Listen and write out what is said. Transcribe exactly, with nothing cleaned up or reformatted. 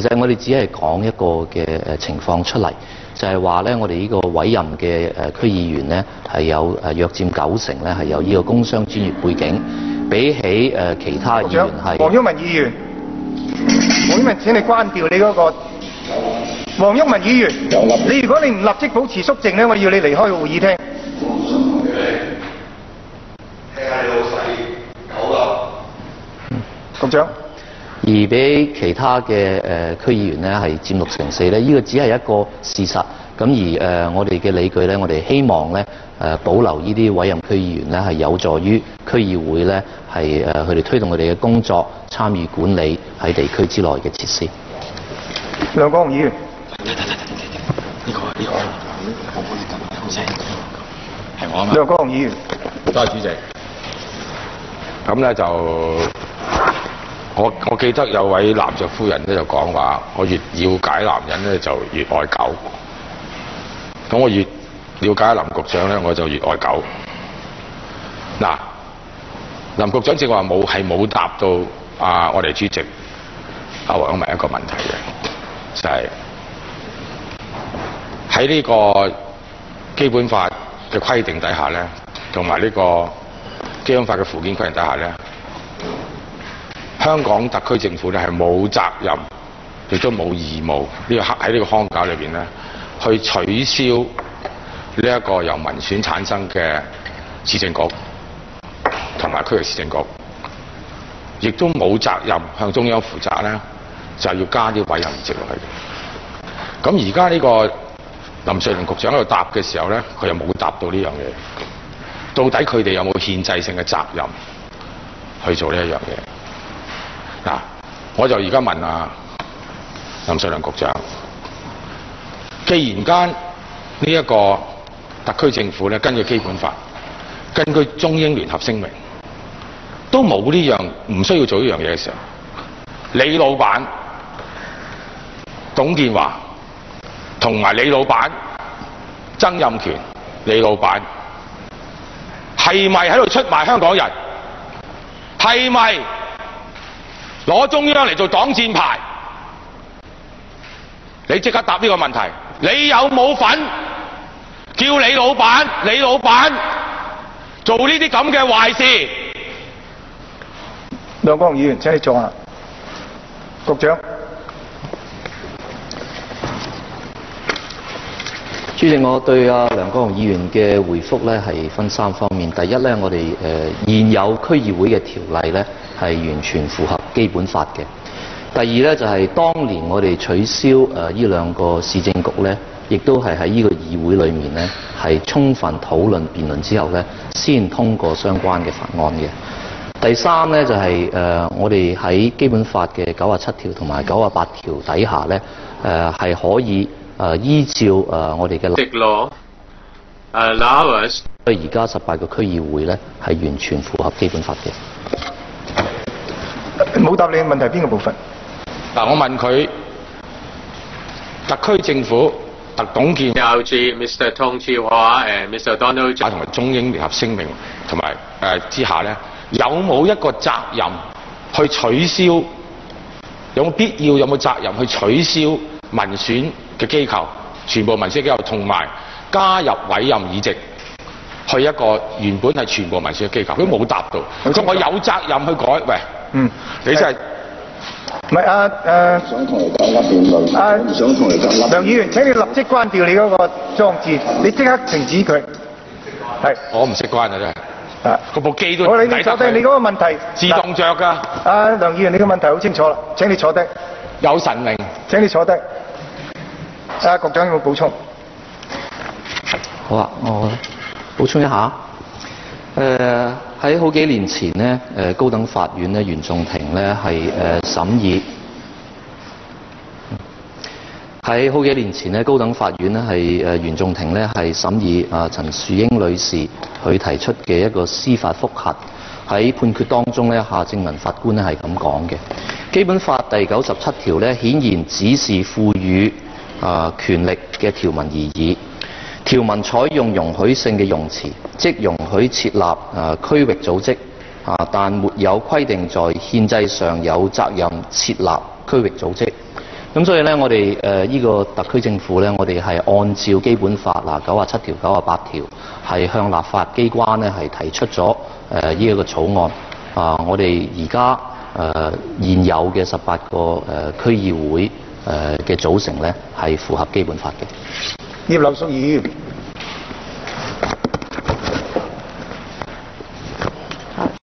實我哋只係講一個嘅誒情況出嚟，就係話咧，我哋呢個委任嘅誒區議員咧係有誒約佔九成咧係有呢個工商專業背景，比起誒其他議員係。 黃毓民議員，黃毓民請你關掉你嗰個。黃毓民議員，你如果你唔立即保持肅靜咧，我要你離開個會議廳。聽下你老細好啦。局長。 而比其他嘅誒區議員咧係佔六成四咧，呢個只係一個事實。咁而誒、呃、我哋嘅理據咧，我哋希望咧誒、呃、保留呢啲委任區議員咧係有助於區議會咧係誒佢哋推動佢哋嘅工作，參與管理喺地區之內嘅設施。 梁國雄議員。 呢個呢個，我幫你撳好聲，係我啊嘛。 梁國雄議員。 多謝主席。咁咧就我我記得有位男爵夫人咧就講話，我越了解男人咧就越愛狗。咁我越了解林局長咧，我就越愛狗。嗱，林局長正話冇係冇答到啊，我哋主席阿黃毓民一個問題嘅，就係、是。喺呢個基本法嘅規定底下咧，同埋呢個基本法嘅附件規定底下咧，香港特區政府咧係冇責任，亦都冇義務呢、這個喺呢個框架裏邊咧，去取消呢一個由民選產生嘅市政局同埋區域市政局，亦都冇責任向中央負責咧，就係要加啲委任議席落去。咁而家呢個林瑞麟局長喺度答嘅時候咧，佢又冇答到呢樣嘢。到底佢哋有冇憲制性嘅責任去做呢一樣嘢？嗱，我就而家問啊林瑞麟局長，既然間呢一個特區政府咧，根據基本法，根據中英聯合聲明，都冇呢樣唔需要做呢樣嘢嘅時候，李老闆董建華同埋李老闆曾蔭權，李老闆係咪喺度出賣香港人？係咪攞中央嚟做擋箭牌？你即刻答呢個問題。你有冇份叫李老闆、李老闆做呢啲咁嘅壞事？ 梁國雄議員，請你坐下。局長。 主席，我對阿梁國雄議員嘅回覆咧係分三方面。第一咧，我哋誒、呃、現有區議會嘅條例咧係完全符合基本法嘅。第二咧就係、是、當年我哋取消誒呢、呃、兩個市政局咧，亦都係喺呢個議會裏面咧係充分討論辯論之後咧，先通過相關嘅法案嘅。第三咧就係、是、誒、呃、我哋喺基本法嘅九十七條同埋九十八條底下咧誒係可以。誒、呃、依照誒、呃、我哋嘅立法，所以而家十八個區議會咧係完全符合基本法嘅。 冇答你嘅問題邊個部分？ 嗱，我問佢特區政府特董建華 Mister Tong Chee Hwa and Mister Donald 同埋中英聯合聲明同埋誒之下咧，有冇一個責任去取消？有冇必要？有冇責任去取消民選嘅機構，全部民選機構，同埋加入委任議席，去一個原本係全部民選嘅機構，佢冇答到。佢話我有責任去改，喂， 嗯， 你真係唔係啊誒？想同你講一辯論。啊，唔想同你講。梁議員，請你立即關掉你嗰個裝置，你即刻停止佢。係。我唔識關啊，真係。啊，嗰部機都。好，你你坐低，你嗰個問題自動着㗎。 啊，梁議員，你個問題好清楚啦，請你坐低。 有神明。請你坐低。啊，局長有冇補充？ 好啊，我補充一下。誒、呃、喺好幾年前呢，誒、呃、高等法院咧袁仲庭咧係誒審議。喺好幾年前咧，高等法院咧係誒袁仲庭咧係審議啊陳樹英女士佢提出嘅一個司法覆核。喺判決當中咧，夏正民法官咧係咁講嘅。基本法第九十七條咧，顯然只是賦予啊、呃、權力嘅條文而已。條文採用容許性嘅用詞，即容許設立啊、呃、區域組織啊、呃，但沒有規定在憲制上有責任設立區域組織。 咁所以咧，我哋誒呢個特區政府咧，我哋係按照基本法嗱九十七條、九十八條，係向立法機關咧係提出咗誒呢一個草案。啊，我哋而家誒現有嘅十八個誒區議會誒嘅組成咧，係符合基本法嘅。 葉劉淑儀議員。